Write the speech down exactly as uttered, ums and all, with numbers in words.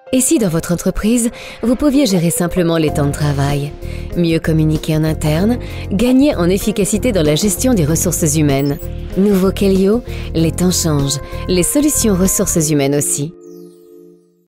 Et si dans votre entreprise, vous pouviez gérer simplement les temps de travail, mieux communiquer en interne, gagner en efficacité dans la gestion des ressources humaines? Nouveau Kellio, les temps changent, les solutions ressources humaines aussi.